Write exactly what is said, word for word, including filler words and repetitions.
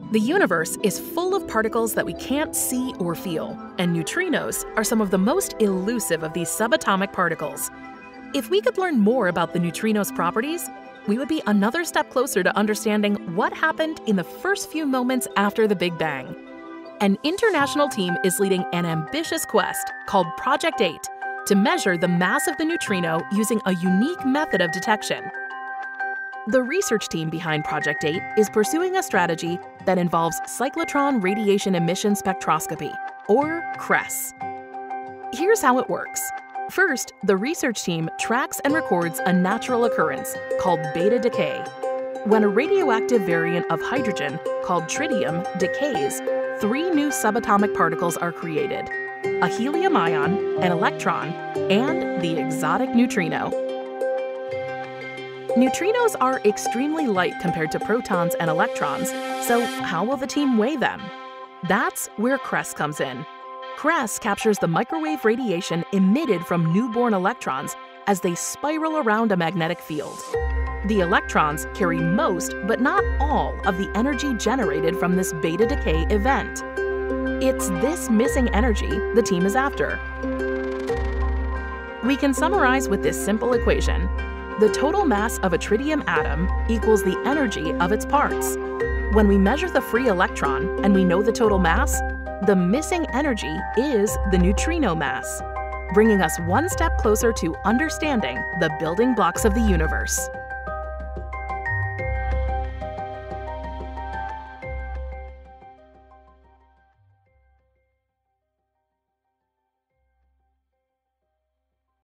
The universe is full of particles that we can't see or feel, and neutrinos are some of the most elusive of these subatomic particles. If we could learn more about the neutrino's properties, we would be another step closer to understanding what happened in the first few moments after the Big Bang. An international team is leading an ambitious quest called Project eight to measure the mass of the neutrino using a unique method of detection. The research team behind Project eight is pursuing a strategy that involves cyclotron radiation emission spectroscopy, or CRESS. Here's how it works. First, the research team tracks and records a natural occurrence called beta decay. When a radioactive variant of hydrogen called tritium decays, three new subatomic particles are created: a helium ion, an electron, and the exotic neutrino. Neutrinos are extremely light compared to protons and electrons, so how will the team weigh them? That's where CRESS comes in. CRESS captures the microwave radiation emitted from newborn electrons as they spiral around a magnetic field. The electrons carry most, but not all, of the energy generated from this beta decay event. It's this missing energy the team is after. We can summarize with this simple equation. The total mass of a tritium atom equals the energy of its parts. When we measure the free electron and we know the total mass, the missing energy is the neutrino mass, bringing us one step closer to understanding the building blocks of the universe.